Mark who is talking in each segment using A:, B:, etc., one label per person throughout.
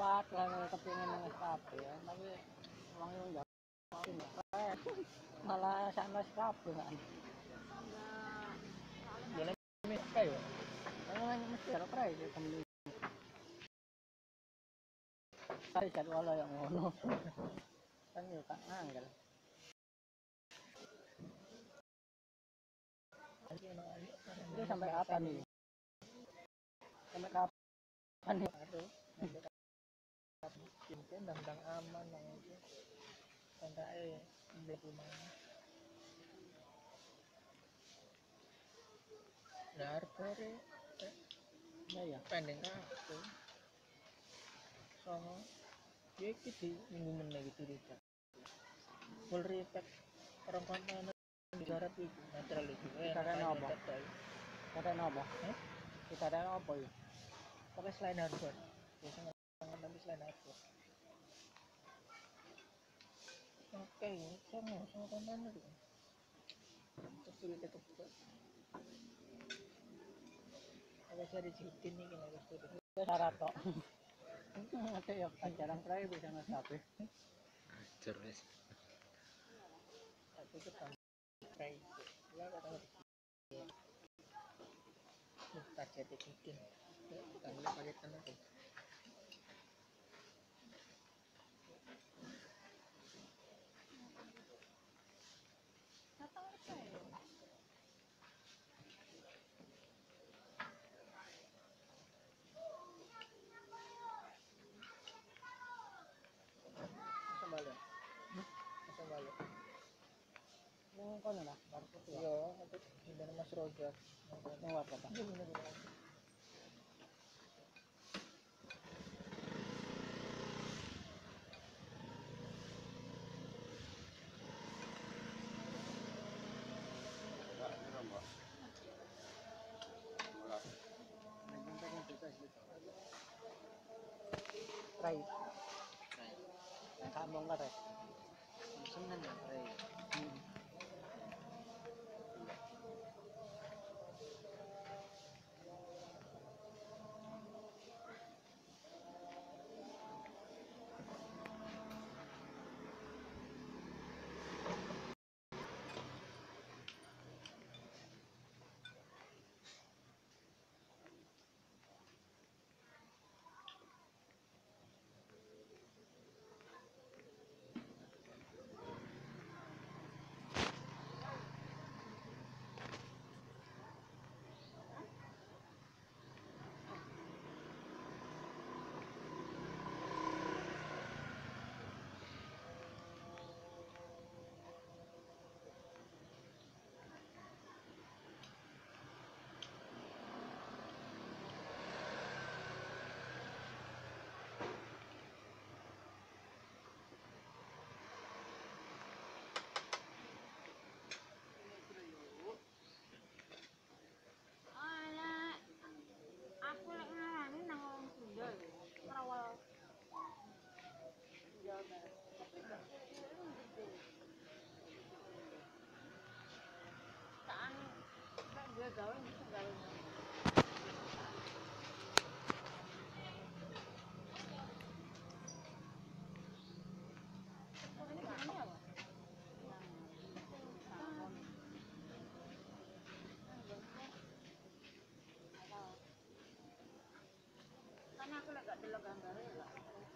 A: padahal kepingin Nescafe ya, tapi uang yang enggak malah sana Nescafe kan.
B: Jadi miskai ya.
A: Memang mesti ada price ya kembali. Saya jadwal yang ngono. Kan yo kan angel. Ini sampai kapan nih? Sampai kapan nih?
B: Aduh, mungkin tentang aman yang itu tentang belum nah harga
A: ya
B: pending aku sama ya gitu minggu meneh gitu riset full reset orang konten digarap itu natural itu
A: karena apa? Karena apa? Kita ada apa ya?
B: tapi selain hardware biasanya tapi selain hardware oke sama konten itu terus sulit itu ada cari jitin nih kan harus itu
A: syarat kok. Ada ya jarang terakhir bisa Nescafe.
C: Ajar wis.
B: aku tuh kan kayak lah kata kita jadi jitin kami pakai tanah tuh balik balik
A: Yang kono lah, baru putih.
B: iya nanti dari Mas Roger
A: Yang apa Pak? Try. Kamu enggak try?
C: Seneng ya, Bre.
D: Karena aku gak delok gambarnya lah.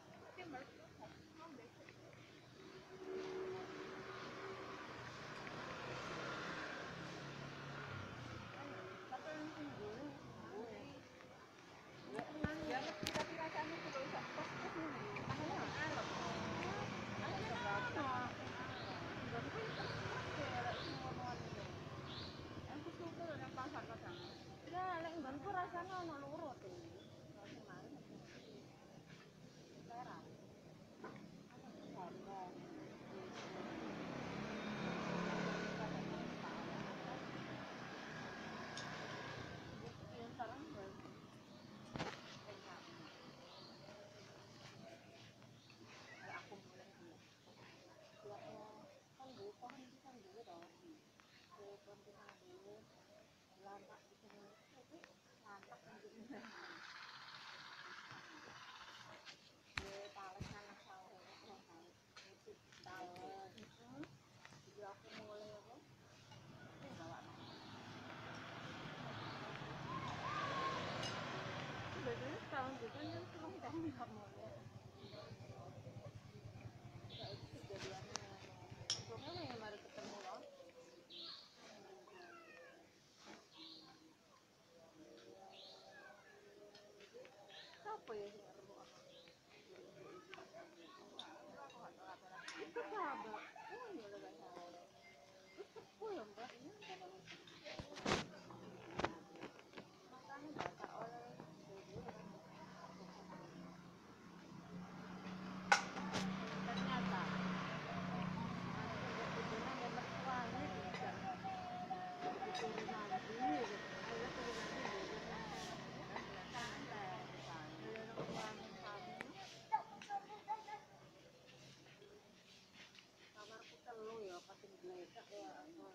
D: Rasanya ono loro tuh. Lama di sini, lantak tahun juga kan belum tahun kamu ya. Kayak itu kejadiannya. Pokoknya yang baru ketemu loh. Siapa ya sih ngerti aku? Itu sahabat. Oh iya lah sahabat. Itu sepuh ya mbak. Ini kan makanya baca oleh ternyata kebetulan ya mertuanya juga keturunan sini gitu. Ada keturunan sini santai. Ada orang kami kamarku telu ya pasti geletak ya apa.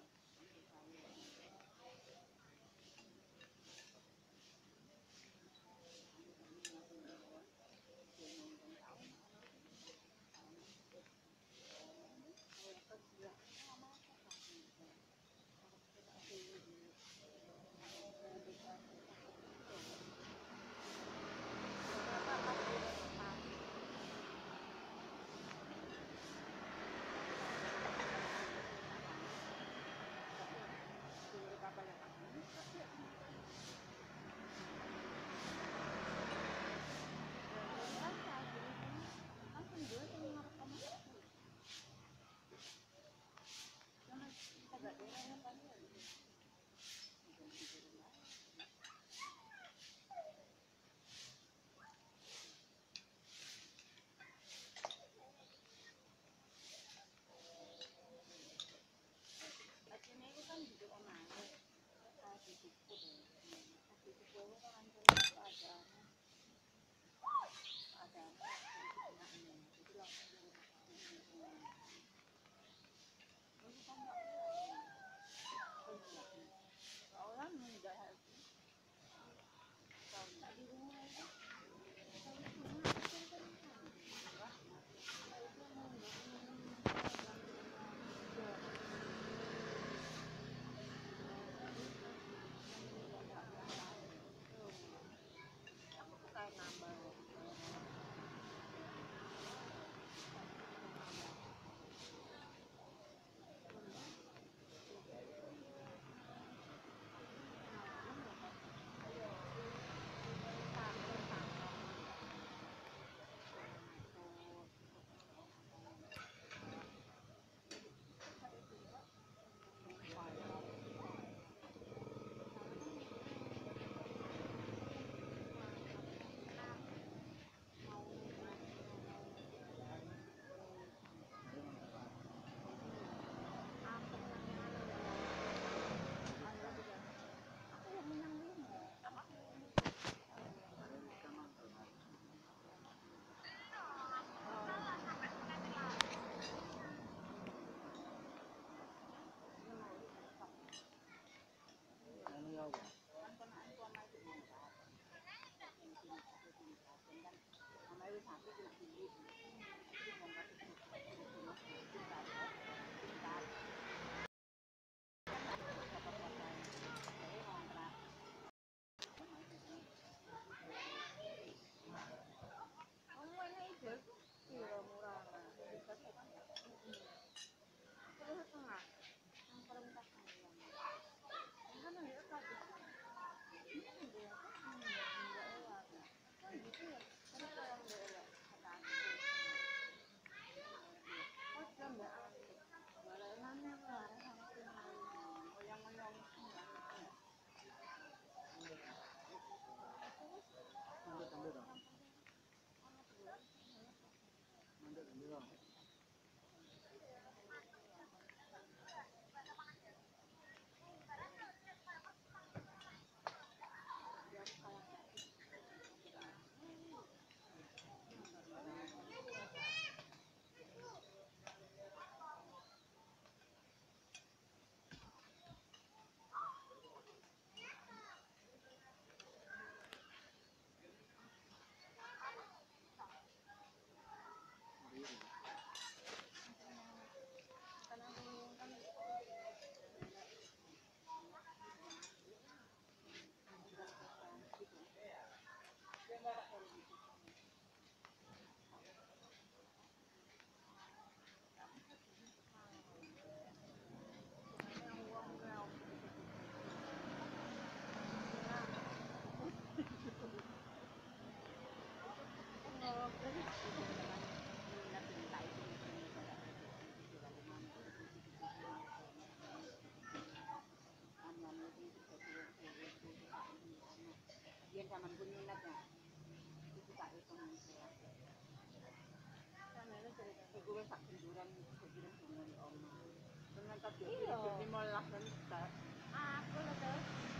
D: biyen zaman ku minat ya. Iki tak hitung iki.
B: Sampeyan cerita.
D: Iku wis sak benduran dengan oma. Dengan tak
B: Iya.
D: 15 menit.
B: Aku lho, Terus.